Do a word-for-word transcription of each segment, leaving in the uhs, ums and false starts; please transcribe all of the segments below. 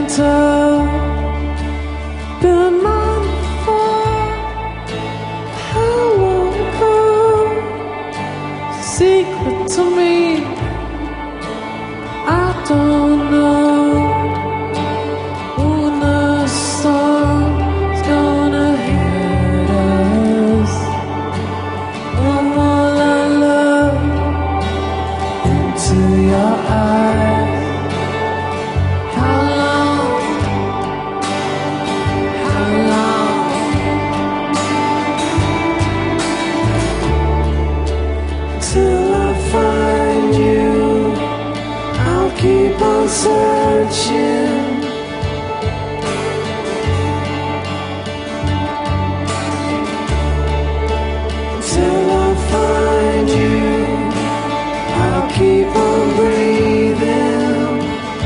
winter, been mindful how long ago. Secret to me, I don't know when the storm's gonna hit us. When will I look into your eyes? How long, how long till I find you? I'll keep on searching. Till I find you, I'll keep on breathing.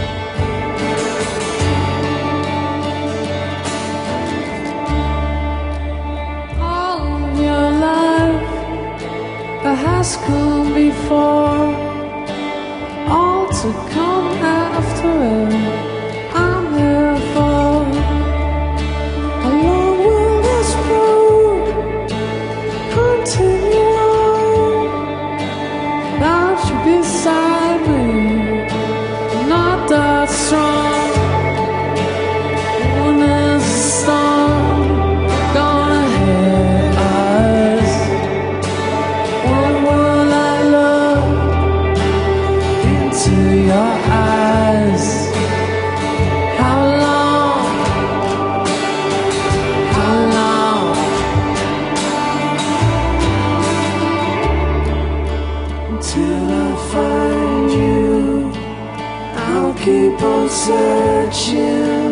All of your life that has come before, all to come after it, I'm here for. How long will this road continue on? Without you beside me, I'm not that strong. When is the storm gonna hit us? When will I look into your eyes? How long, how long until I find you? I'll keep on searching.